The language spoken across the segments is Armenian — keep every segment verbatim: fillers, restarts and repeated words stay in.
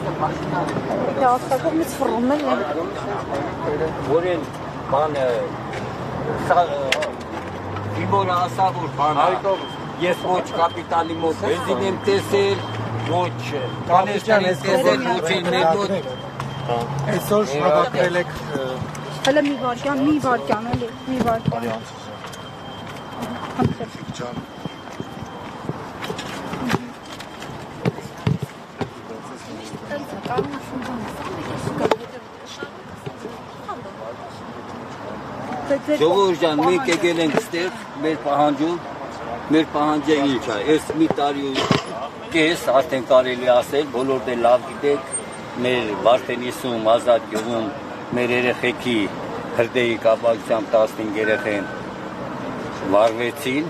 Կողմից ֆռում են։ Որին բանը Իբորա ասա որ բանը ես ոչ կապիտալի մոտ բենզին եմ տեսել, ոչ կանեստան եմ տեսել, ոչ էլ մեր մոտ Այսօր շնորհակալ եք Հələ մի վարքյան, մի վարքյան, էլի, մի վարքյան։ Ժողովուրդ ջան, մենք եկել ենք ստեղ մեր պահանջում, մեր պահանջը ինչ է, այս մի տարի ու կես արդեն կարելի ասել, բոլորդ է լավ գիտեք, մեր Վարդենիսում, Ազատ գյուղում մեր երեխեքի հրդեհի կապակցությամբ տասնհինգ երեխեն վարվեցին,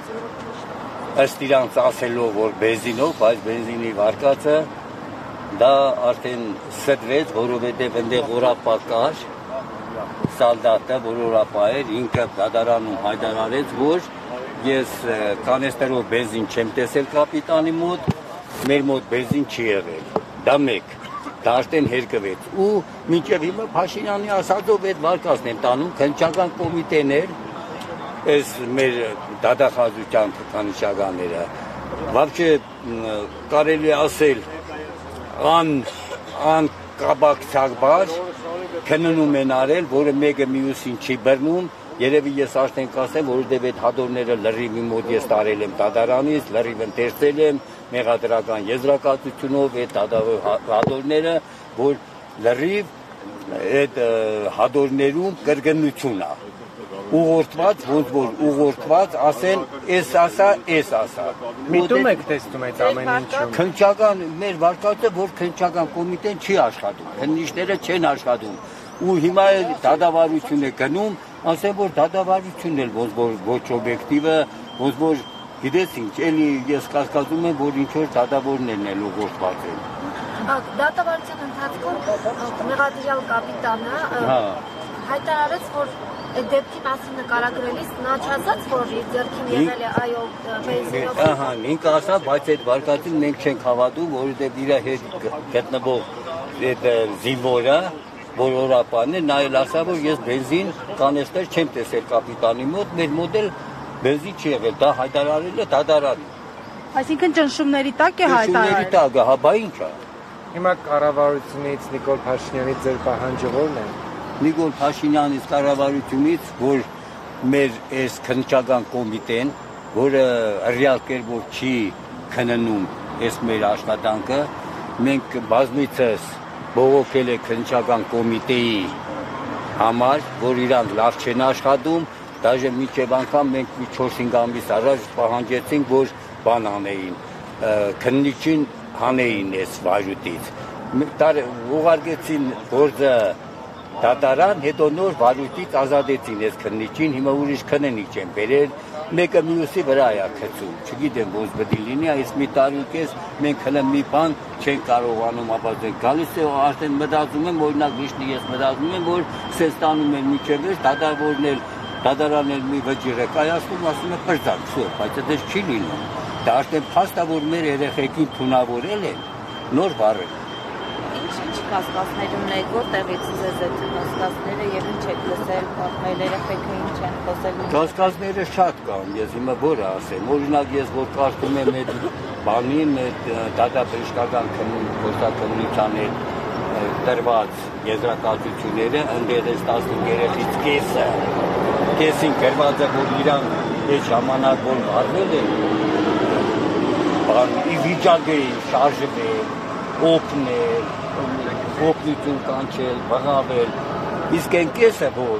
ըստ իրանց ասելով, որ բենզինով, բայց բենզինի վարկածը դա արդեն ստվեց, որովհետև այնտեղ օրապա կար, սալդատը, որ օրապա էր, ինքը դատարանում հայտարարեց, որ ես կանեստերով բենզին չեմ տեսել կապիտանի մոտ, մեր մոտ բենզին չի եղել, դա մեկ, դա արդեն հերկվեց, ու մինչև հիմա Փաշինյանի ասածով այդ վարկածն եմ տանում, քննչական կոմիտեներ, այս մեր դատախազության քննչականները, վավճե կարելի ասել ան ան կաբակցակբար քննում են արել, որը մեկը մյուսին չի բռնում, երևի ես արդեն կասեմ, որովհետև այդ հադորները լրիվ իմ մոտ ես տարել եմ դատարանից, լրիվ ընթերցել եմ մեղադրական եզրակացությունով այդ հադորները, որ լրիվ այդ հադորներում կրկնություն է, ուղղորդված, ոնց որ ուղղորդված, ասեն, էս ասա, էս ասա։ Միտում եք տեսնում այդ ամեն ինչում։ Քննչական, մեր վարկածը, որ քննչական կոմիտեն չի աշխատում, քննիչները չեն աշխատում, ու հիմա դատավարություն է գնում, ասեն, որ դատավարությունն էլ ոնց որ ոչ օբյեկտիվը, ոնց որ գիտես ինչ, էլի ես կասկածում եմ, որ ինչ-որ դատավորներն էլ ուղղորդված են։ Դատավարության ընթացքում մեղադրյալ կապիտանը հայտարարեց, որ դեպքի մասին նկարագրելիս նա չասաց, որ իր ձեռքին եղել է այո բենզինով։ Ահա, ինքը ասավ, բայց այդ վարկածին մենք չենք հավատում, որովհետև իր հետ գտնվող այդ զինվորը, որ օրապանն է, նա էլ ասավ, որ ես բենզին կանեստեր չեմ տեսել կապիտանի մոտ, մեր մոտ էլ բենզին չի եղել, դա հայտարարել է դատարանը։ Այսինքն ճնշումների տակ է հայտարարել։ Ճնշումների տակ է, հա, բա ինչ է։ Հիմա կառավարությունից Նիկոլ Փաշինյանի ձեր պահանջը ո՞րն է։ Նիկոլ Փաշինյանից կառավարությունից, որ մեր այս քննչական կոմիտեն, որը ռեալ կերպով չի քննում այս մեր աշխատանքը, մենք բազմիցս բողոքել է քննչական կոմիտեի համար, որ իրանք լավ չեն աշխատում, դաժե մինչև անգամ մենք մի չորս-հինգ ամիս առաջ պահանջեցինք, որ բան անեին, քննիչին հանեին այս վարույթից։ Ուղարկեցին գործը դատարան, հետո նոր վարույթից ազատեցին այս քննիչին, հիմա ուրիշ քննիչ են բերել, մեկը մյուսի վրա է գցում, չգիտեմ ոնց պետք է լինի, այս մի տարի ու կես մենք հենց մի բան չենք կարողանում ապացուցել, գալիս է արդեն մտածում եմ, օրինակ միշտ ես մտածում եմ, որ սենց տանում են միջև էս, դատավորն էլ, դատարանն էլ մի վճիռ է կայացնում, ասում է պրծակ, շո, բայց դա չի լինում, դա արդեն փաստ է, որ մեր երեխեքին թունավորել են, նոր վառել։ Ինչ կասկածներ ունեք, որտեղից ձեզ այդ կասկածները եւ ինչ եք լսել, պատմել երեխեքը ինչ են խոսել։ Կասկածները շատ կան, ես հիմա որը ասեմ, օրինակ ես որ կարդում եմ այդ բանին, այդ դատաբժշկական փոստաքննության հետ տրված եզրակացությունները, ընդեղ էս տասնհինգ երեխից կեսը, կեսին գրված է, որ իրան այդ ժամանակ որ վարվել են, բան ի վիճակ էին շարժվել, օգնել, օգնություն կանչել, բղավել, իսկ այն կեսը ոչ,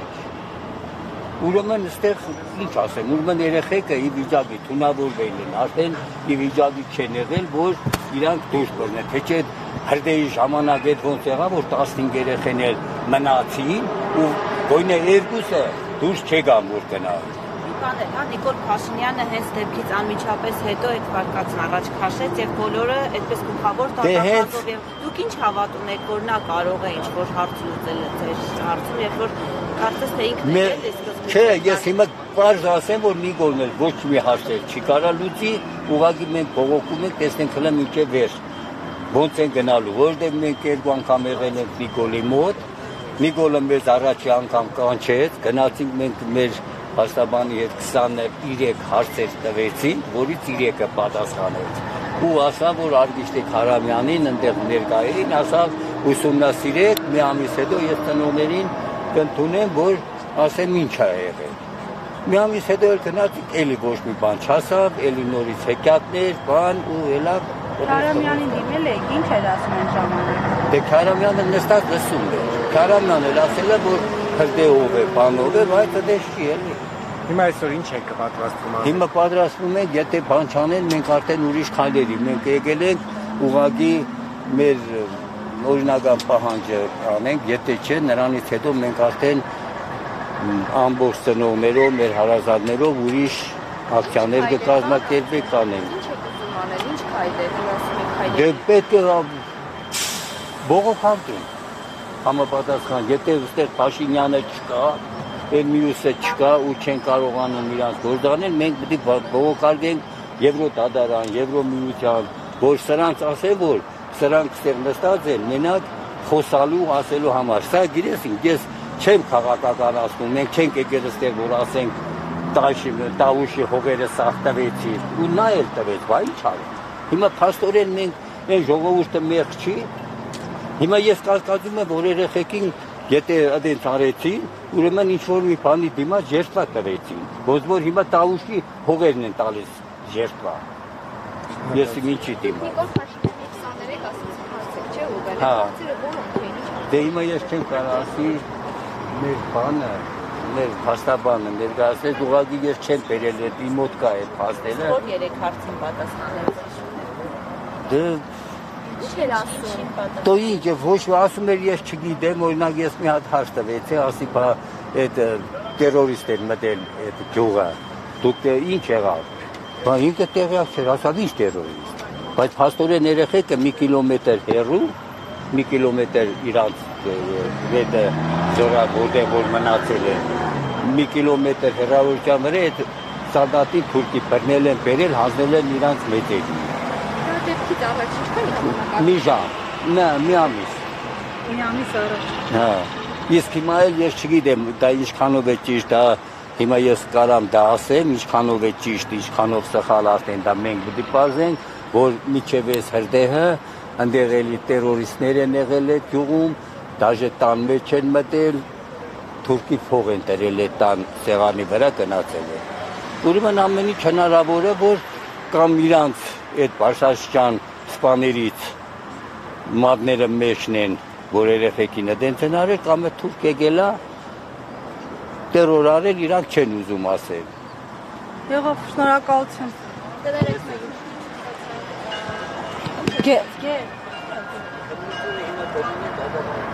ուրեմն ստեղ ինչ ասեմ, ուրեմն երեխեքը ի վիճակի թունավորվել են, արդեն ի վիճակի չեն եղել, որ իրանք դուրս բռնեն, թե չէ հրդեհի ժամանակ այդ ոնց եղավ, որ տասնհինգ երեխեն էլ մնացին ու գոյնե երկուսը դուրս չեկան, որ գնան։ Բան է, հա, Նիկոլ Փաշինյանը հենց դեպքից անմիջապես հետո այդ վարկածն առաջ քաշեց եւ բոլորը այդպես գլխավոր տակածով եւ դուք ինչ հավատ ունեք, որ նա կարող է ինչ-որ հարց լուծել ձեր հարցում, երբ որ կարծես թե ինքն է դե սկզբից։ Չէ, ես հիմա պարզ ասեմ, որ Նիկոլն էլ ոչ մի հարց չի կարա լուծի, ուղղակի մենք բողոքում ենք, տեսնենք հլը մինչև վերջ։ ոնց են գնալու, որտեղ մենք երկու անգամ եղել ենք Նիկոլի մոտ, Նիկոլը մեզ առաջի անգամ կանչեց, գնացինք մենք մեր Փաստաբանի հետ քսաներեք հարցեր տվեցին, որից երեքը պատասխանեց։ Ու ասավ, որ Արգիշտիկ Հարամյանին ընդեղ ներկային, ասավ, ուսումնասիրեք, մի ամիս հետո ես ծնողներին կընդունեմ, որ ասեմ ինչ է եղել։ Մի ամիս հետո էլ գնացինք, էլի ոչ մի բան չասավ, էլի նորից հեքիաթներ, բան ու էլա Քարամյանին դիմել եք, ինչ էր ասում այն ժամանակ։ Դե Քարամյանը նստած լսում էր։ Քարամյանն էլ ասել է, որ հրդեհով է, բանով է, բայց դա չի էլի։ Հիմա այսօր ինչ եք պատրաստվում անում։ Հիմա պատրաստվում ենք, եթե բան չանեն, մենք արդեն ուրիշ քայլերի, մենք եկել ենք ուղղակի մեր օրինական պահանջը անենք, եթե չէ, նրանից հետո մենք արդեն ամբողջ ծնողներով, մեր հարազատներով ուրիշ ակցիաներ կկազմակերպենք կանենք։ Ինչ եք ուզում անել, ինչ քայլեր, ասում եք քայլեր։ Դե պետք է բողոքանք համապատասխան, եթե այստեղ Փաշինյանը չկա, այլ մյուսը չկա ու չեն կարողանում իրանց գործանել, մենք պետք է բողոքարկենք Եվրոդատարան, Եվրոմիության, որ սրանց ասեն, որ սրանք այստեղ նստած են, մենակ խոսալու, ասելու համար։ Սա գիտեսինք, ես չեմ քաղաքականացնում, մենք չենք եկել այստեղ, որ ասենք Տավուշի հողերը սաղ տվեցին, ու նա էլ տվեց, բա ինչ արել։ Հիմա փաստորեն մենք այն ժողովուրդը մեղ չի, հիմա ես կասկածում եմ, որ երեխեքին եթե այդպես արեցին, ուրեմն ինչ-որ մի բանի դիմաց ժերտվա տվեցին, ոնց որ հիմա Տավուշի հողերն են տալիս ժերտվա։ Ես ինչի դիմաց։ Նիկոլ Փաշինյանի քսաներեք ասացին հարցեր, չէ՞ ու գալի Հա։ հարցերը ո՞րոնք էին, ինչ։ Դե հիմա ես չեմ կարող ասի մեր բանը, մեր փաստաբանը ներկայացրել, ուղղակի ես չեմ բերել այդ իմ մոտ կա այդ փաստերը։ Որ երեք հարցին պատասխանել։ Դե Ինչ էր ասում։ Դո ինչ, ոչ ասում էր ես չգիտեմ, օրինակ ես մի հատ հարց տվեցի, ասի բա այդ տերորիստ են մտել այդ գյուղը։ Դուք ինչ եղավ։ Բա ինքը տեղյակ չէր, ասավ ինչ տերորիստ։ Բայց փաստորեն երեխեքը մի կիլոմետր հեռու, մի կիլոմետր իրանց վետը զորակ որտեղ որ մնացել է, մի կիլոմետր հեռավորության վրա այդ սալդատի թուրքի բռնել են, բերել, հանձնել են իրանց մեծերի։ Դա դեպքից առաջ ինչքան ժամանակ։ Մի ժամ, նա մի ամիս։ Մի ամիս առաջ։ Հա։ Իսկ հիմա էլ ես չգիտեմ, դա ինչքանով է ճիշտ, դա հիմա ես կարամ դա ասեմ, ինչքանով է ճիշտ, ինչքանով սխալ արդեն դա մենք պետք է բարձենք, որ միջև էս հրդեհը ընդեղ էլի տերորիստներ են եղել այդ գյուղում, դաժե տան մեջ են մտել, թուրքի փող են տրել այդ տան սեղանի վրա գնացել է։ Ուրեմն ամեն ինչ հնարավոր է, որ կամ իրանց այդ Բաշաշճան սպաներից մատները մեջն են, որ երեխեքին դենց են արել, կամ է թուրք եկել է տերոր արել, իրանք չեն ուզում ասել։ Եղավ, շնորհակալություն։ Դերեք մեկ։ Գե, գե։